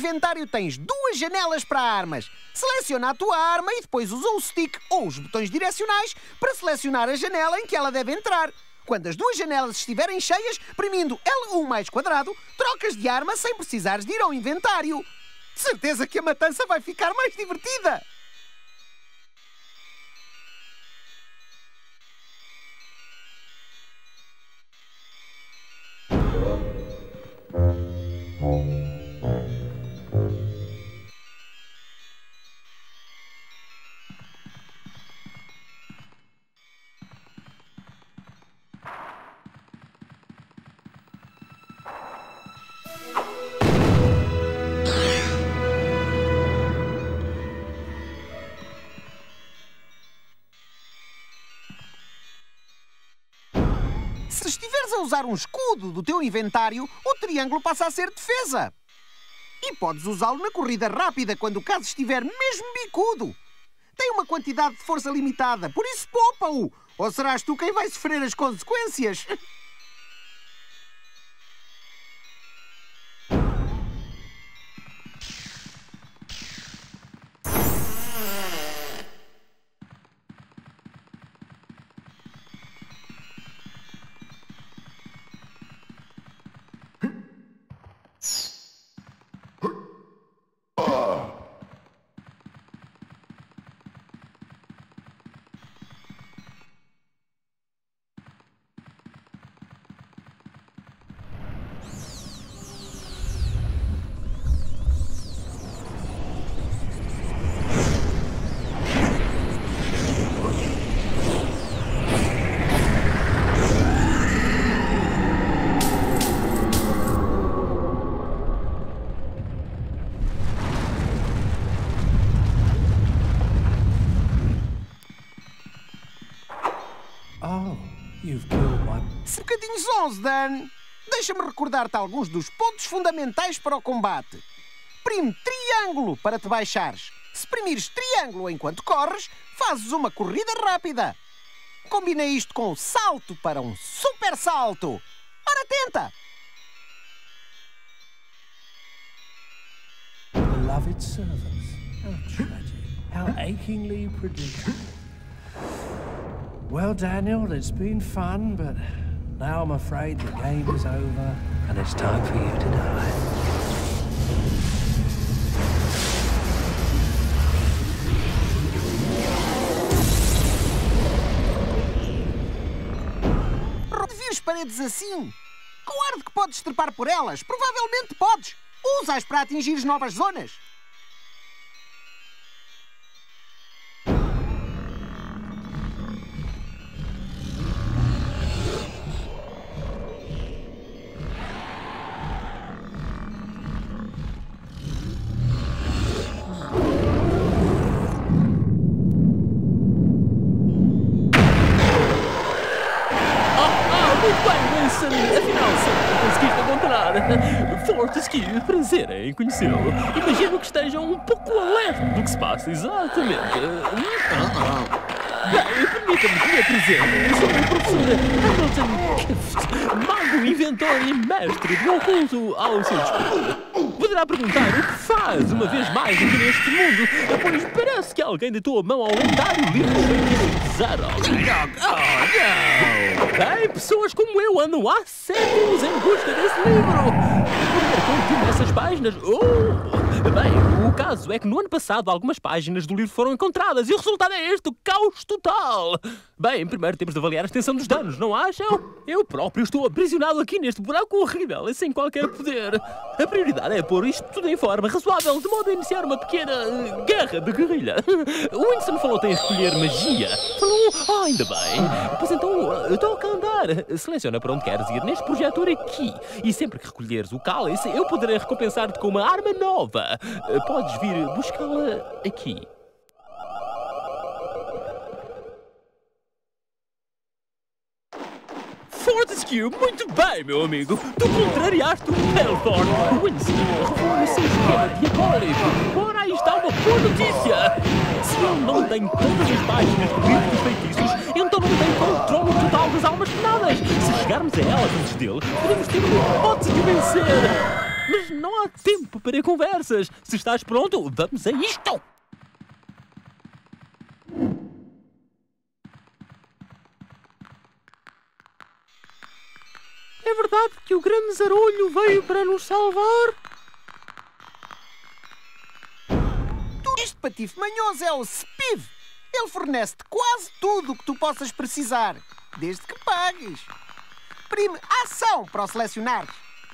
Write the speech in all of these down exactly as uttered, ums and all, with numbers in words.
inventário tens duas janelas para armas. Seleciona a tua arma e depois usa o stick ou os botões direcionais para selecionar a janela em que ela deve entrar. Quando as duas janelas estiverem cheias, premindo L um mais quadrado, trocas de arma sem precisares de ir ao inventário. De certeza que a matança vai ficar mais divertida! Se estiveres a usar um escudo do teu inventário, o triângulo passa a ser defesa. E podes usá-lo na corrida rápida quando o caso estiver mesmo bicudo. Tem uma quantidade de força limitada, por isso poupa-o. Ou serás tu quem vai sofrer as consequências? Oh, you've killed my... Bocadinhos onze, Dan. Deixa-me recordar-te alguns dos pontos fundamentais para o combate. Prime triângulo para te baixares. Se primires triângulo enquanto corres, fazes uma corrida rápida. Combina isto com salto para um super salto. Ora, tenta! Beloved servants. How tragic. How achingly predictable. Well, Daniel, it's been fun, but now I'm afraid the game is over and it's time for you to die. Vires paredes assim? Com ar de que podes trepar por elas? Provavelmente podes. Usa-as para atingir novas zonas. Afinal, sim, conseguiste encontrar. Fortescue, prazer em conhecê-lo. Imagino que estejam um pouco alerta do que se passa exatamente. Bem, permita-me que me apresente. Sou o professor Hamilton Kift, mago, inventor e mestre do oculto ao seu dispor. Poderá perguntar o que faz uma vez mais aqui neste mundo, pois parece que alguém deitou a mão ao lendário livro do Zero. Oh, não! Bem, pessoas como eu andam há séculos em busca desse livro. Continua essas páginas. Oh! Bem, o caso é que no ano passado algumas páginas do livro foram encontradas e o resultado é este, o caos total. Bem, primeiro temos de avaliar a extensão dos danos, não acham? Eu próprio estou aprisionado aqui neste buraco horrível e sem qualquer poder. A prioridade é pôr isto tudo em forma razoável, de modo a iniciar uma pequena uh, guerra de guerrilha. O Winston falou em recolher magia. Falou, ah, ainda bem. Pois então, uh, toca a andar. Seleciona para onde queres ir neste projetor aqui. E sempre que recolheres o cálice, eu poderei recompensar-te com uma arma nova. Uh, podes vir buscá-la aqui. Fortescue, muito bem, meu amigo. Tu contrariaste o Pelthorn. Winston revelou o seu esquema diabólico. Ora, aí está uma boa notícia. Se ele não tem todas as páginas do livro dos feitiços, então não tem controle total das almas penadas. Se chegarmos a elas antes dele, podemos ter uma hipótese de vencer. Mas não há tempo para conversas. Se estás pronto, vamos a isto. É verdade que o grande zarolho veio para nos salvar? Este patife manhoso é o Spiv. Ele fornece-te quase tudo o que tu possas precisar, desde que pagues. Prime ação para o selecionares.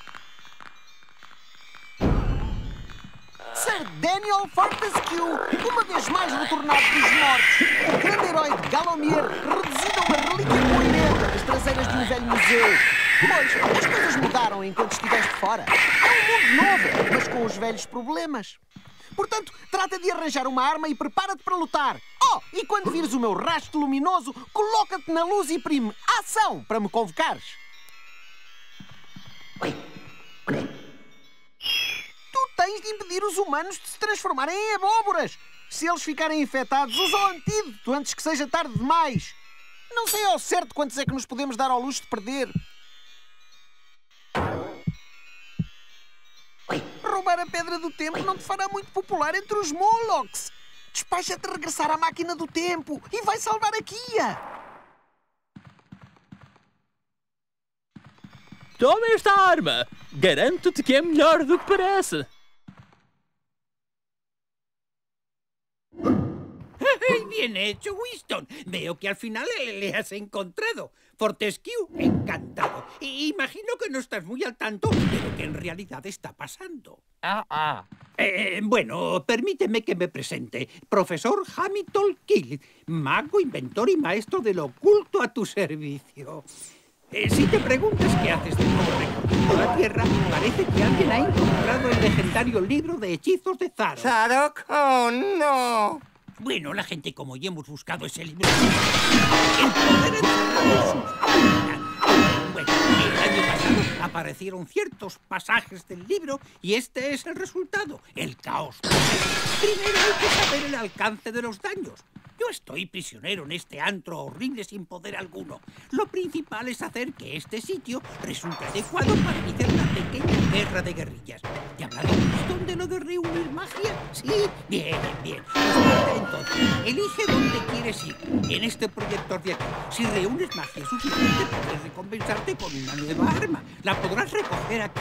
Sir Daniel Fortescue, uma vez mais retornado dos mortos, o grande herói de Galomir, reduzido a uma relíquia poeirenta das traseiras de um velho museu. Pois, as coisas mudaram enquanto estiveste fora. É um mundo novo, mas com os velhos problemas. Portanto, trata de arranjar uma arma e prepara-te para lutar. Oh, e quando vires o meu rastro luminoso, coloca-te na luz e prime ação para me convocares. Tu tens de impedir os humanos de se transformarem em abóboras. Se eles ficarem infectados, usa o antídoto antes que seja tarde demais. Não sei ao certo quantos é que nos podemos dar ao luxo de perder. Roubar a Pedra do Tempo não te fará muito popular entre os Molochs. Despacha-te a regressar à máquina do tempo e vai salvar a Kia. Toma esta arma. Garanto-te que é melhor do que parece. Bien hecho, Winston. Veo que al final le, le has encontrado. Fortescue, encantado. I imagino que no estás muy al tanto de lo que en realidad está pasando. Ah, ah. Eh, bueno, permíteme que me presente. Profesor Hamilton Kill, mago, inventor y maestro del oculto a tu servicio. Eh, si te preguntas qué haces de nuevo recorriendo la Tierra, parece que alguien ha encontrado el legendario libro de hechizos de Zarok. Zarok, oh no. Bueno, la gente como yo hemos buscado ese libro. El poder encerrado en sus páginas. Bueno, el año pasado aparecieron ciertos pasajes del libro y este es el resultado, el caos. Primero hay que saber el alcance de los daños. Yo estoy prisionero en este antro horrible sin poder alguno. Lo principal es hacer que este sitio resulte adecuado para iniciar una pequeña guerra de guerrillas. ¿Te habrá visto de lo de reunir magia? Sí, bien, bien. Pues entonces, elige dónde quieres ir. En este proyector de aquí. Si reúnes magia suficiente, podrás recompensarte con una nueva arma. La podrás recoger aquí.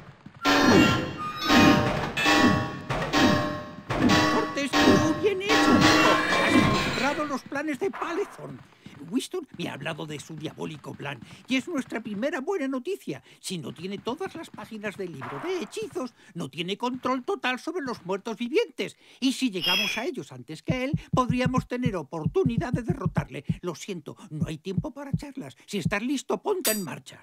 Fortescue, bien hecho. Has encontrado los planes de Palethorn. Winston me ha hablado de su diabólico plan y es nuestra primera buena noticia. Si no tiene todas las páginas del libro de hechizos, no tiene control total sobre los muertos vivientes. Y si llegamos a ellos antes que él, podríamos tener oportunidad de derrotarle. Lo siento, no hay tiempo para charlas. Si estás listo, ponte en marcha.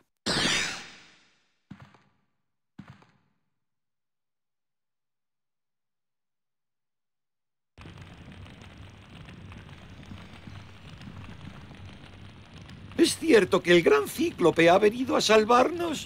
¿Es cierto que el gran cíclope ha venido a salvarnos?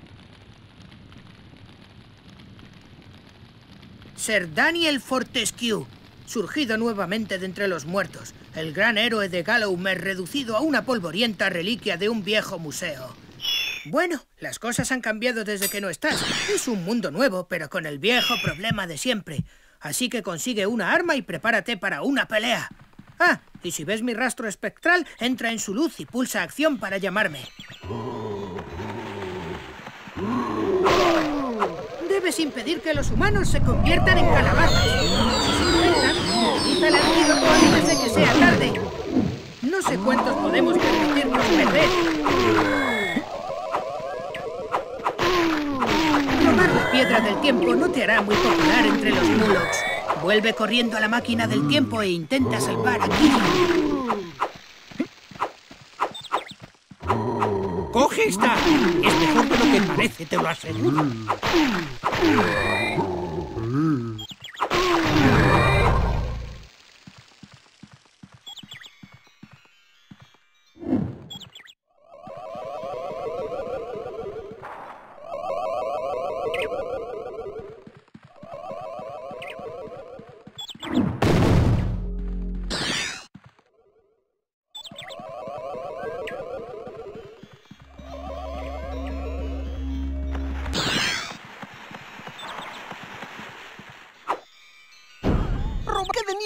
Sir Daniel Fortescue, surgido nuevamente de entre los muertos, el gran héroe de Gallowmere reducido a una polvorienta reliquia de un viejo museo. Bueno, las cosas han cambiado desde que no estás. Es un mundo nuevo, pero con el viejo problema de siempre. Así que consigue una arma y prepárate para una pelea. Ah, y si ves mi rastro espectral, entra en su luz y pulsa acción para llamarme. Debes impedir que los humanos se conviertan en calabazas. Si se infectan, utiliza el antídoto antes de que sea tarde. No sé cuántos podemos permitirnos perder. Robar la piedra del tiempo no te hará muy popular entre los Molochs. Vuelve corriendo a la máquina del tiempo e intenta salvar a Kia. ¡Coge esta! Es mejor de lo que parece, te lo aseguro.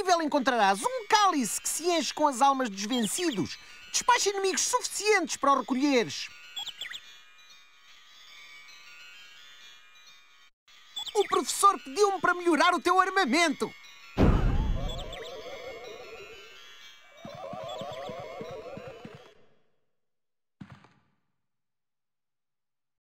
possível encontrarás um cálice que se enche com as almas dos vencidos. Despacha inimigos suficientes para o recolheres. O professor pediu-me para melhorar o teu armamento.